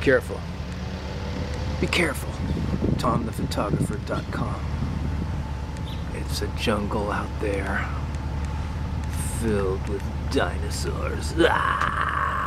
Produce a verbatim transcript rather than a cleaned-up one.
careful. Be careful. Tom the Photographer dot com. It's a jungle out there filled with dinosaurs. Ah!